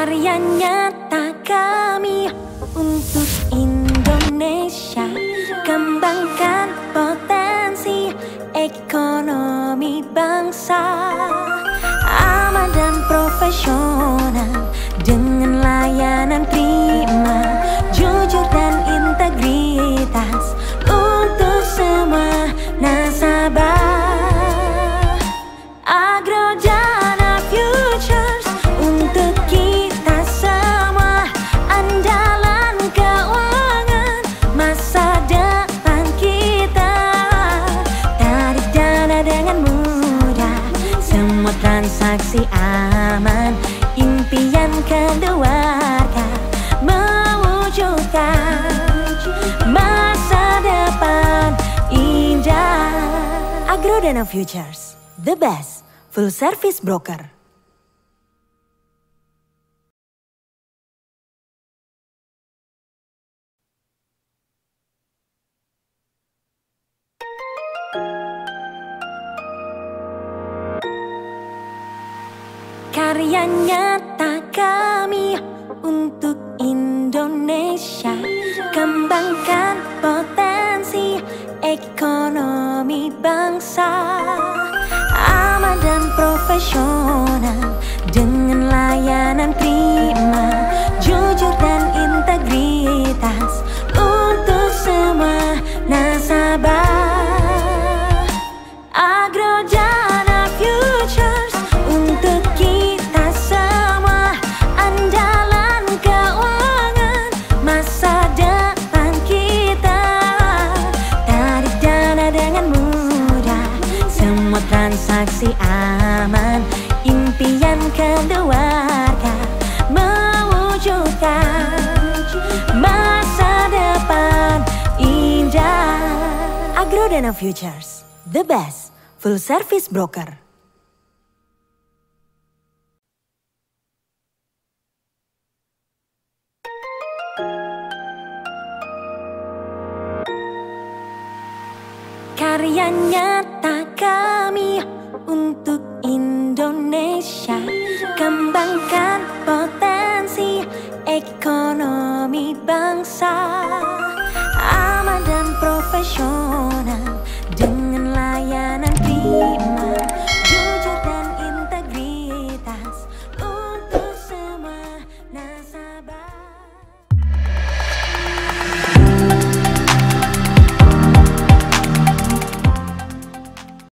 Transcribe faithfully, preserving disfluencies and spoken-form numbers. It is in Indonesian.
Karya nyata kami untuk Indonesia, kembangkan potensi ekonomi bangsa, aman dan profesional dengan layanan prima, jujur dan integritas untuk semua nasabah. Agrodana Futures untuk kita semua, andalan keuangan masa depan kita. Tarik dana dengan mudah, semua transaksi aman, impian keluarga mewujudkan masa depan indah. Agrodana Futures, the best full service broker. Karya nyata kami untuk Indonesia, kembangkan potensi ekonomi bangsa, aman dan profesional dengan layanan prima, jujur dan integritas untuk semua nasabah. Agrodana Futures untuk kita semua, andalan keuangan masa depan kita. Tarik dana dengan mudah, semua transaksi aman, impian keluarga mewujudkan masa depan indah. Agrodana Futures, the best full service broker. Karya nyata kami untuk Indonesia, kembangkan potensi ekonomi bangsa, aman dan profesional